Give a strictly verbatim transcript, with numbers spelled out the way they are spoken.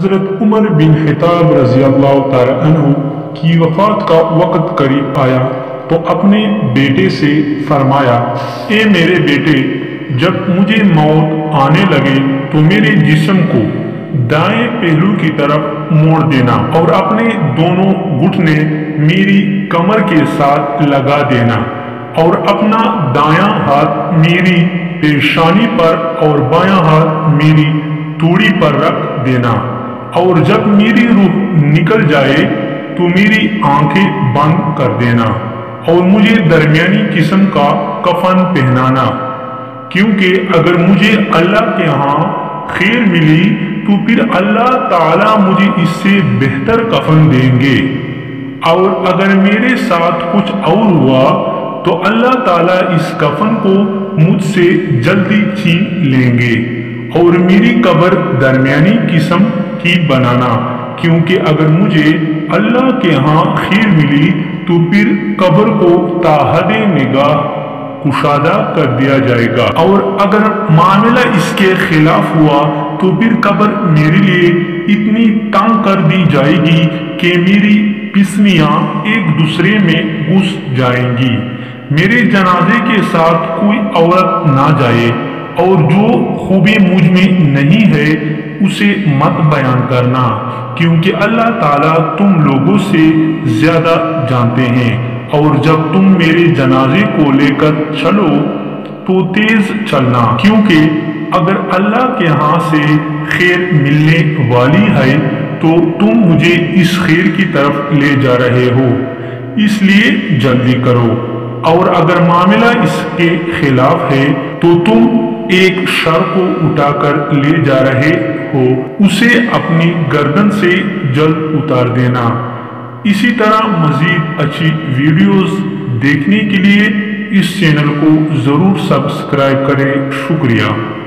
حضرت عمر بن خطاب رضی اللہ تعالی عنہ کی وفات کا وقت قریب آیا تو اپنے بیٹے سے فرمایا، اے میرے بیٹے، جب مجھے موت آنے لگے تو میرے جسم کو دائیں پہلو کی طرف موڑ دینا اور اپنے دونوں گھٹنے میری کمر کے ساتھ لگا دینا اور اپنا دایاں ہاتھ میری پیشانی پر اور بایاں ہاتھ میری توڑی پر رکھ دینا، اور جب میری روح نکل جائے تو میری آنکھیں بند کر دینا اور مجھے درمیانی قسم کا کفن پہنانا، کیونکہ اگر مجھے اللہ کے ہاں خیر ملی تو پھر اللہ تعالیٰ مجھے اس سے بہتر کفن دیں گے، اور اگر میرے ساتھ کچھ اور ہوا تو اللہ تعالیٰ اس کفن کو مجھ سے جلدی چھین لیں گے اور میری قبر درمیانی قسم کی بنانا، کیونکہ اگر مجھے اللہ کے ہاں خیر ملی تو پھر قبر کو تا حد نگاہ کشادہ کر دیا جائے گا، اور اگر معاملہ اس کے خلاف ہوا تو پھر قبر میرے لیے اتنی تنگ کر دی جائے گی کہ میری پسلیاں ایک دوسرے میں گھس جائیں گی، میرے جنازے کے ساتھ کوئی عورت نہ جائے، اور جو خوبی مجھ میں نہیں ہے اسے مت بیان کرنا، کیونکہ اللہ تعالیٰ تم لوگوں سے زیادہ جانتے ہیں، اور جب تم میرے جنازے کو لے کر چلو تو تیز چلنا، کیونکہ اگر اللہ کے ہاں سے خیر ملنے والی ہے تو تم مجھے اس خیر کی طرف لے جا رہے ہو، اس لیے جلدی کرو، اور اگر معاملہ اس کے خلاف ہے تو تم ایک شر کو اٹھا کر لے جا رہے ہو، اسے اپنی گردن سے جلد اتار دینا۔ اسی طرح مزید اچھی ویڈیوز دیکھنے کے لیے اس چینل کو ضرور سبسکرائب کریں۔ شکریہ۔